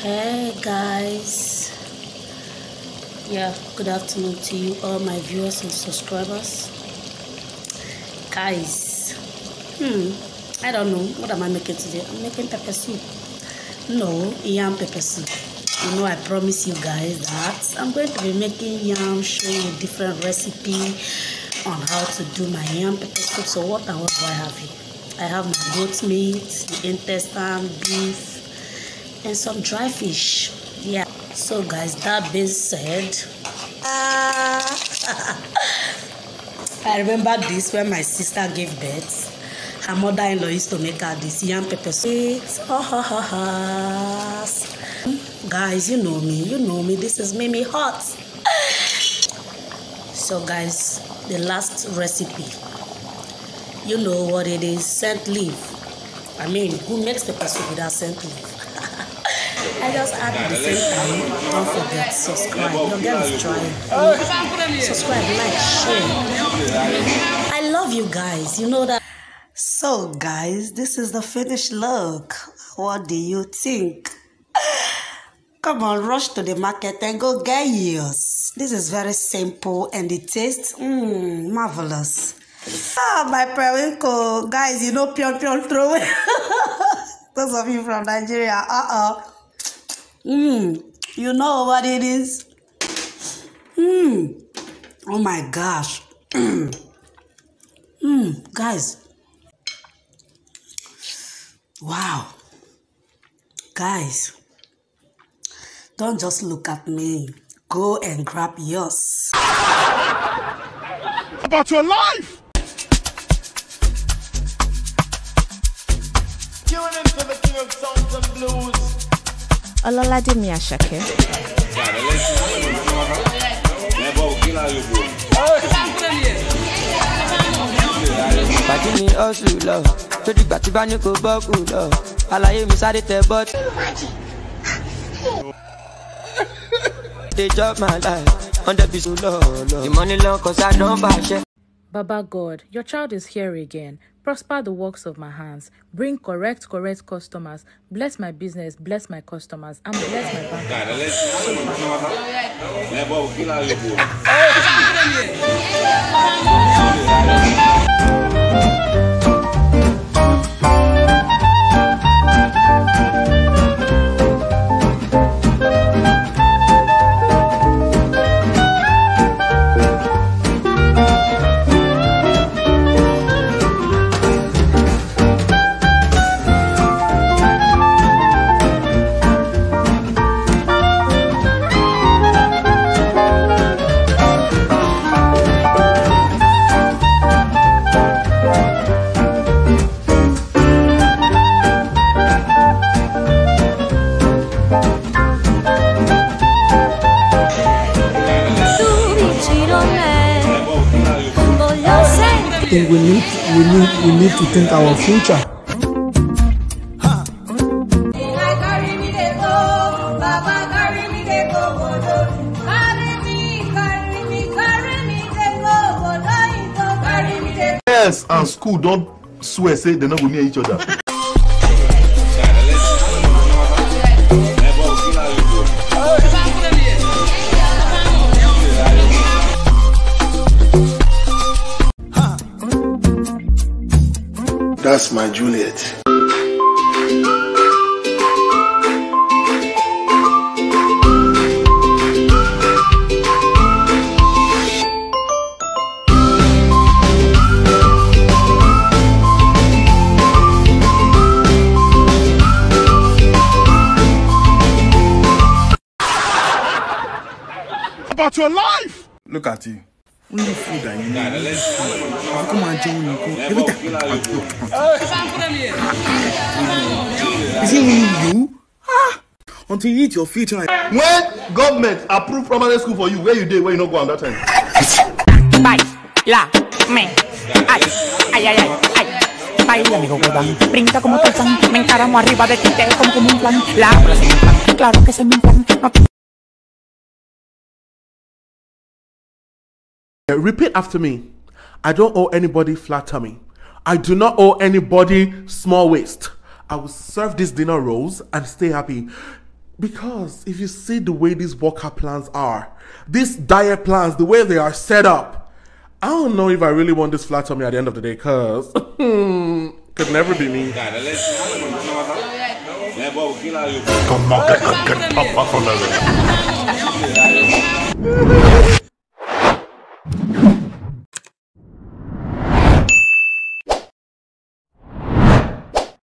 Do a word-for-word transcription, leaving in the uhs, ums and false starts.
Hey guys, yeah, good afternoon to you all my viewers and subscribers. Guys, hmm I don't know what am I making today. I'm making pepper soup. No, yam pepper soup. You know, I promise you guys that I'm going to be making yam, showing you different recipe on how to do my yam pepper soup. So what and what do I have here? I have my goat meat, intestine, beef, and some dry fish. Yeah. So guys, that being said, uh, I remember this when my sister gave birth. Her mother-in-law used to make her this yam pepper soup. Oh, ha, ha, ha. Guys, you know me, you know me. This is Mimi Hot. So guys, the last recipe, you know what it is, scent leaf. I mean, who makes pepper soup without scent leaf? I just add at the same time. Don't forget, subscribe. Your girl is trying. Subscribe, like, share. I love you guys. You know that. So guys, this is the finished look. What do you think? Come on, rush to the market and go get yours. This is very simple and it tastes mm, marvelous. Ah, my periwinkle. Guys, you know pion pion throw it. Those of you from Nigeria, uh-uh. Mmm, you know what it is? Mmm, oh my gosh. Mmm, guys. Wow. Guys, don't just look at me. Go and grab yours. About your life! Tune into the king of songs and blues. Ololade mi Asake. Bàtí mi ọ̀sùn lọ, tó dìgbà tí bá ní kò bọ́kù lọ, àlàyé mi sáré tẹ bọ́tì. They drop my life, on the beach, the money long cause I don't buy shit. Baba God, your child is here again. Prosper the works of my hands. Bring correct, correct customers. Bless my business, bless my customers, and bless my bank. I think we need we need we need to think our future. Yes, and school don't swear say they're not going near each other. That's my Juliet. About your life! Look at you. Only food that you know. Come on, John. Every time. Is it only you? Ah, until you eat your feet. When Government approve primary school for you, where you did, where you not go on that time? Bye, la, me, ay, ay, ay, ay, ay. Baila, amigo huevón, brinca como calzán, me encaramo arriba de ti, te como como un plan. La habla sin plan, claro que se me plan. Repeat after me. I don't owe anybody flat tummy. I do not owe anybody small waist. I will serve these dinner rolls and stay happy. Because if you see the way these workout plans are, these diet plans, the way they are set up, I don't know if I really want this flat tummy at the end of the day, cause could never be me. Comment get, get, get up, up on the